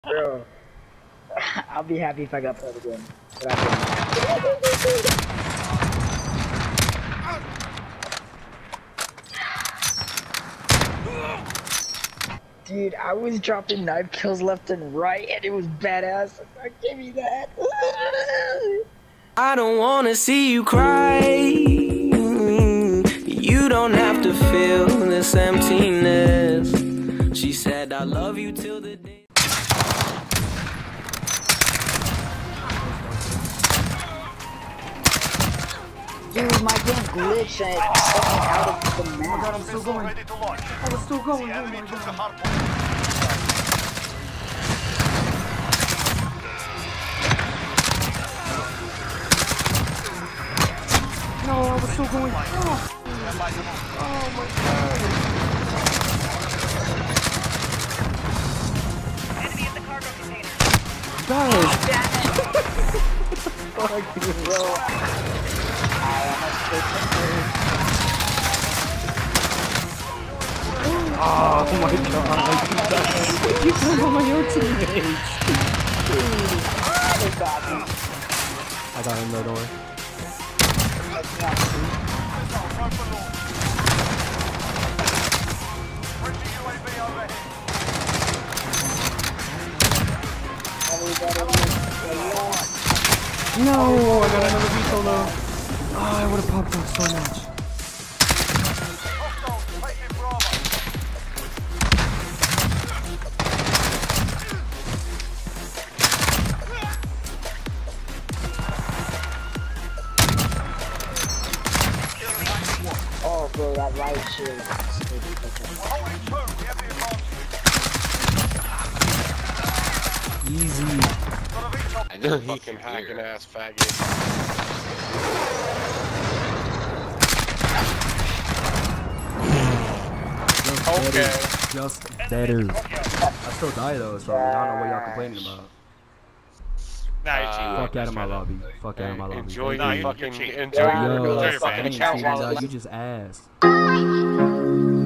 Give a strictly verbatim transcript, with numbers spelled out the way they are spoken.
Bro, I'll be happy if I got played again. But I Dude, I was dropping knife kills left and right, and it was badass. Give me that. I don't wanna see you cry. You don't have to feel this emptiness. She said I love you till the day. Dude, my game glitched and it set me out of the map. Oh my god, I'm still going. I was still going. Oh my god. No, I was still going. Oh, oh my god. Enemy in the cargo container. Guys. Fuck you, bro. I almost took him. Oh my god. You killed all my own teammates. They got me. I got him, no, don't worry. No, I got another veto though. Oh, I would have popped up so much. Oh, bro, that right shield. Easy. I know he can hacking ass faggot. Okay. Just better. I still die though, so I don't know what y'all complaining about. Nah, you're cheating. Uh, Fuck out of my lobby. Fuck out of my lobby. Enjoy Nah, your you- fucking you're cheating. enjoy Yo, your that's fucking fucking account cheating, while dog. You just asked.